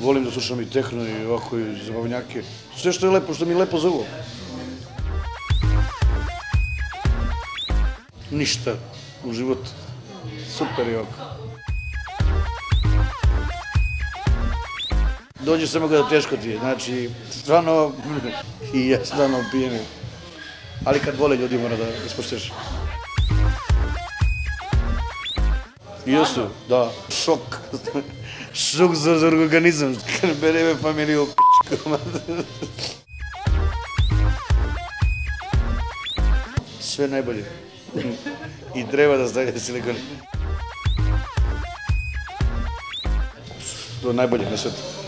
Volim da slušam i tehno i ovako i zabavnjake. Sve što je lepo, što mi je lepo za uvo. Ništa u životu. Super je ovako. Dođe samo kada teško ti je, znači, stvarno, i ja stvarno pijem. Ali kad vole ljudi mora da ispošteš. Jesu, da, šok. Šok za organizam, kad bere me familiju p***kama. Sve najbolje. I treba da stavite silikon. To je najbolje na svetu.